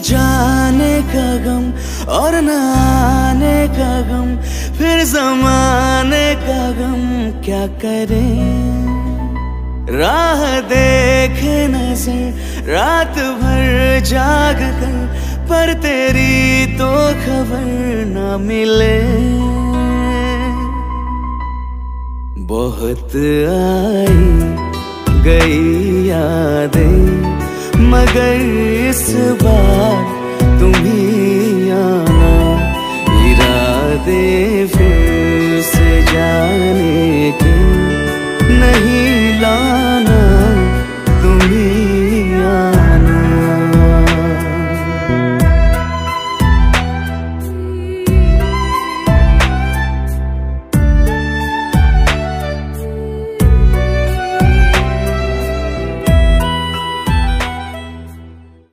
जाने का गम और न आने का गम, फिर जमाने का गम क्या करें। राह देखे नजर रात भर जाग कर, पर तेरी तो खबर न मिले। बहुत आई गई यादें, मगर इस बार तुम ही आना। इरादे फिर से जाने के नहीं